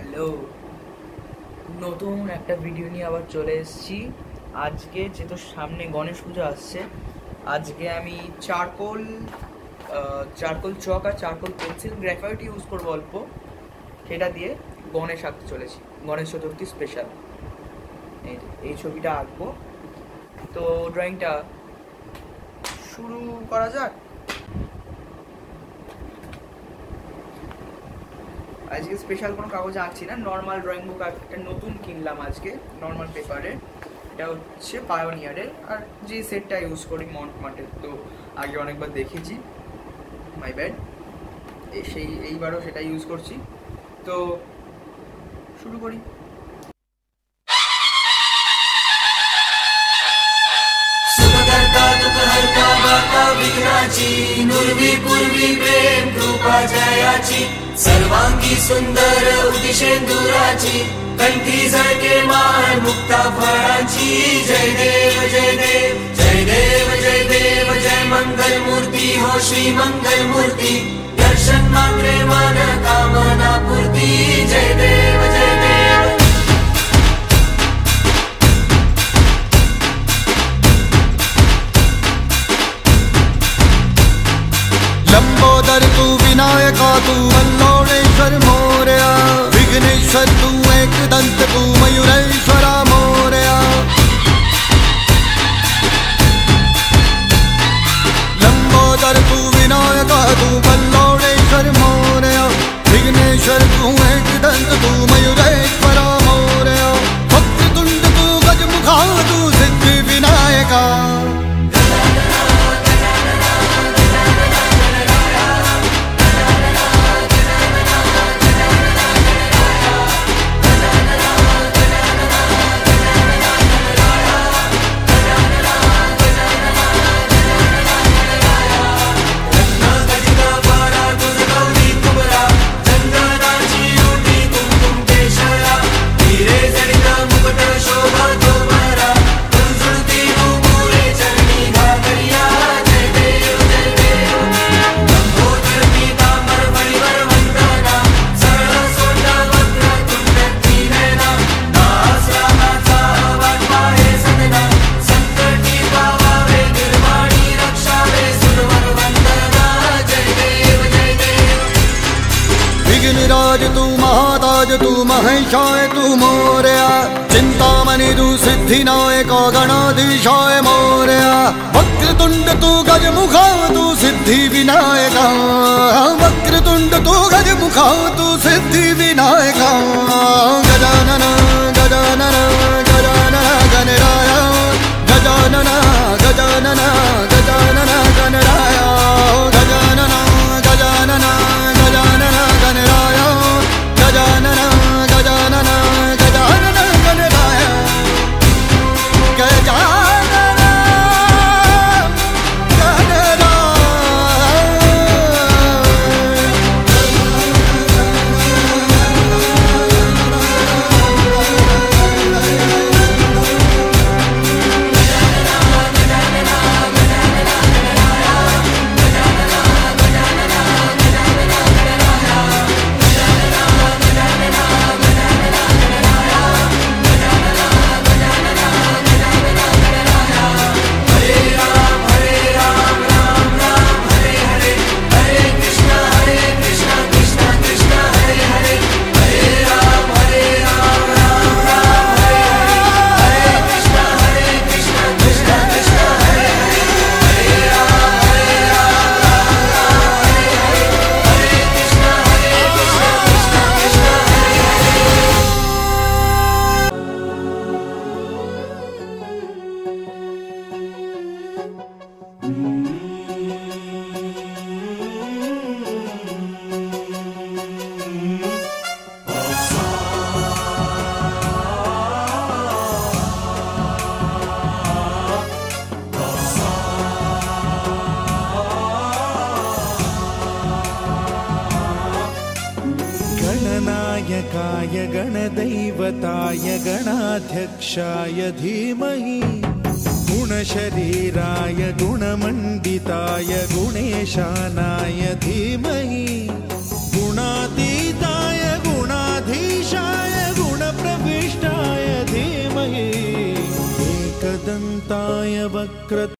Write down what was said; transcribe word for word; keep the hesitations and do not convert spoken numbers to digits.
Hello, নতুন একটা video নিয়ে আবার চলে এসেছি। আজকে যেহেতু সামনে গণেশ পুজো আসছে, আজকে আমি চারকোল চারকোল চক আর চারকোল পেন্সিল গ্রাফাইট ইউজ করবো অল্প, সেটা দিয়ে গণেশ আঁকতে চলেছি। গণেশ চতুর্থী স্পেশাল এই এই ছবিটা আঁকবো। তো ড্রয়িংটা শুরু করা যাক। আজকে স্পেশাল কোনো কাগজে আঁকছি না, নর্মাল ড্রয়িং বুক একটা নতুন কিনলাম আজকে, নর্মাল পেপারে। এটা হচ্ছে পায়োনিয়ারের, আর যে সেটটা ইউজ করি মন্ট মার্টের, তো আগে অনেকবার দেখেছি, মাই ব্যাড। এই সেই এইবারও সেটা ইউজ করছি। তো শুরু করি। नुर्वी पूर्वी प्रेम कृपा जयाची सर्वांगी सुंदर उदिशेंदुराची कंठी झळके मान मुक्ता फळाची जय देव जय देव जय देव जय देव जय मंगल मूर्ती हो श्री मंगल मूर्ती दर्शन मात्रे मन कामना पूर्ती जय देव जय देव। लंबोदर तू विनायका तू वल्लोणेश्वर मोरया विघ्नेश्वर तू एकदंत तू मयूरेश्वरा मोरया। लंबोदर तू विनायका तू वल्लोणेश्वर मोरया विघ्नेश्वर तू एकदंत तू मयूरेश्वरा मोरया। वक्रतुंड तू गजमुखा तू सिद्धि विनायका। विघ्नराज तू महाताज तू महेशाय तू मोरया चिंतामणि तू सिद्धिनायक गणाधीशाय मोरया। वक्रतुंड तू गजमुखा तू सिद्धि विनायका। वक्रतुंड तू गजमुखा तू सिद्धि विनायका। गजानन गजानन गजानन गणराय गजानन गजानन गजानन गणराय गजानन गजानन गजानन गणराय गजानन गजानन गजानन गणराय गजानन गणनायकाय गणदैवताय गणाध्यक्षाय धीमहि गुणशरीराय गुणमण्डिताय गुणेशानाय धीमहि गुणातीताय गुणाधीशाय वक्रतुण्डमहाकाय वक्र